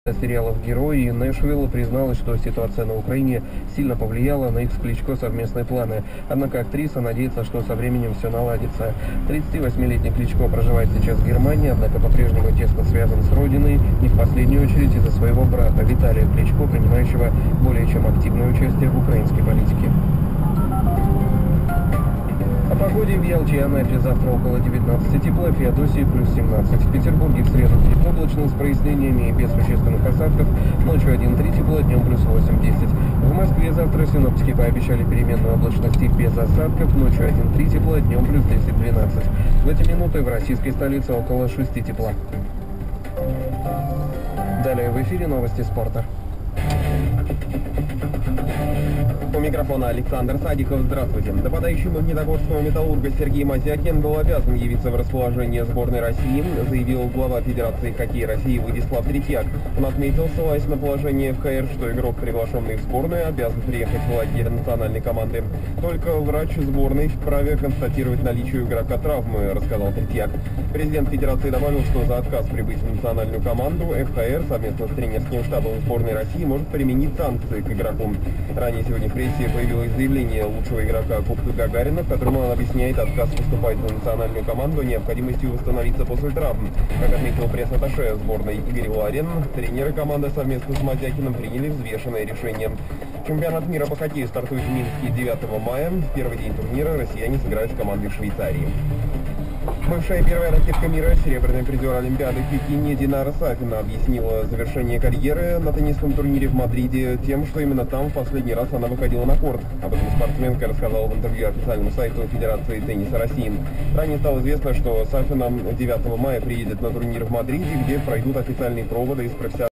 Сериалов «Герои» и «Нэшвилл» призналась, что ситуация на Украине сильно повлияла на их с Кличко совместные планы. Однако актриса надеется, что со временем все наладится. 38-летний Кличко проживает сейчас в Германии, однако по-прежнему тесно связан с родиной, не в последнюю очередь из-за своего брата Виталия Кличко, принимающего более чем активное участие в украинской политике. О погоде в Ялте и Анапе завтра около 19 тепла, в Феодосии плюс 17. В Петербурге в среду будет облачно с прояснениями и без существенных осадков, ночью 1-3 тепла, днем плюс 8-10. В Москве завтра синоптики пообещали переменную облачность и без осадков, ночью 1-3 тепла, днем плюс 10-12. В эти минуты в российской столице около 6 тепла. Далее в эфире новости спорта. У микрофона Александр Садиков. Здравствуйте. Нападающий магнитогорского «Металлурга» Сергей Мазякин был обязан явиться в расположение сборной России, заявил глава Федерации хоккея России Владислав Третьяк. Он отметил, ссылаясь на положение ФХР, что игрок, приглашенный в сборную, обязан приехать в лагерь национальной команды. Только врач сборной вправе констатировать наличие у игрока травмы, рассказал Третьяк. Президент Федерации добавил, что за отказ прибыть в национальную команду ФХР совместно с тренерским штабом сборной России может применить санкции к игроку. Ранее сегодня в прессе появилось заявление лучшего игрока Кубка Гагарина, в котором он объясняет отказ выступать за национальную команду необходимостью восстановиться после травм. Как отметил пресс-атташе сборной Игорь Ларин, тренеры команды совместно с Мазякиным приняли взвешенное решение. Чемпионат мира по хоккею стартует в Минске 9 мая. В первый день турнира россияне сыграют с командой Швейцарии. Бывшая первая ракетка мира, серебряный призер Олимпиады в Пекине Динара Сафина объяснила завершение карьеры на теннисном турнире в Мадриде тем, что именно там в последний раз она выходила на корт. Об этом спортсменка рассказала в интервью официальному сайту Федерации тенниса России. Ранее стало известно, что Сафина 9 мая приедет на турнир в Мадриде, где пройдут официальные проводы из профессиональных